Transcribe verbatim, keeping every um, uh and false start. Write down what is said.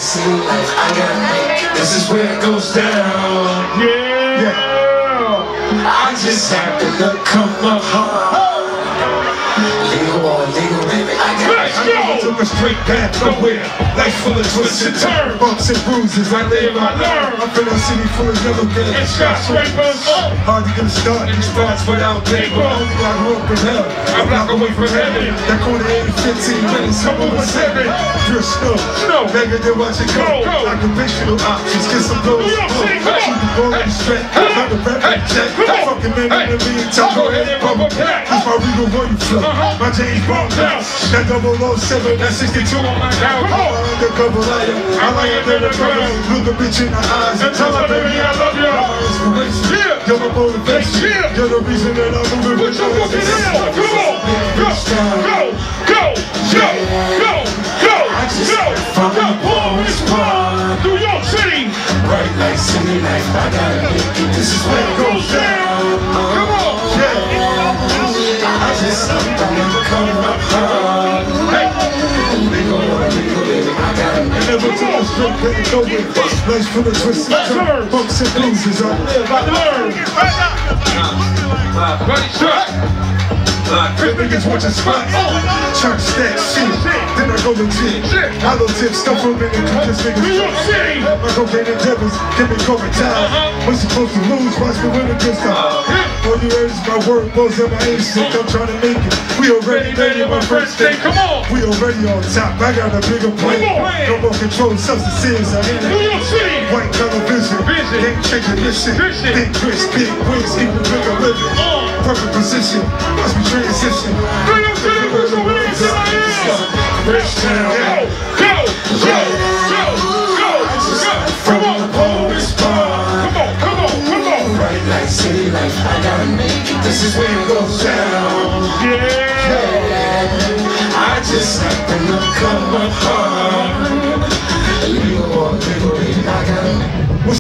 city life, I gotta make it. This is where it goes down. Yeah. yeah. I just happen to come up hard. Legal or illegal, baby, I got Let's go! I took a straight path nowhere. Life full of twists and turns, bumps and bruises. I live, I learn. I'm in a city full of yellow gas And skyscrapers. Hard to get a start. And starts without paper. I grew up in hell. I block away from heaven. That corner eight, fifteen minutes, come over seven. Pure snow. Snow. Beggar to watch it go. Go, go. Occupational options, get some blows. New York City, come on. Keep it rolling straight. Not the rap Hey, check. come on. Fucking man Hey. in the meantime. Go ahead and rub a back. That's my Regal Royal flow. Uh-huh. My James Bond bounce. That double oh seven, that sixty-two on my couch. Come on. I'm undercover lighter. I like it under the cover. Look a bitch in the eyes And tell her, baby, I love you. My inspiration. Yeah. You're my motivation. Yeah. You're the reason that I'm moving Put with your no fucking hand on. hesitation. Come on. Go, go, go, go, go, go, go, go. Boys, Park, New York City. bright like city life, I gotta make it. This is where it goes down. Come on. I just happen to come up hard. Legal or illegal, baby, I gotta make it. Never took a straight path nowhere. Life's full of twists and turns, bumps and bruises. I live, I learn. Ready, shot. Fifth niggas watch a spot. Church stack shit. Then I go legit. Hollow tips, stuff from in the cause New niggas. York City. My cocaine endeavors give me cover time. We supposed to lose, watch me win against them. All you heard is my word, most of my instinct. I'm trying to make it. We already made it, my friends Say, think. come on. We already on top. I got a bigger plan. Come on. No more control substances. I ain't New York City. white color vision. Vision. Game changing mission. Vision. Big grits, big wings, keep it bigger living. Uh. Perfect position. Watch me transition. New York City, put your hands in the air. Rich town. Go, go, go, go, go, go. Come on, boys, Park. Come on, come on, come on. Bright like city life, I gotta make it. This is where it goes down. Yeah. I just happen to come up hard.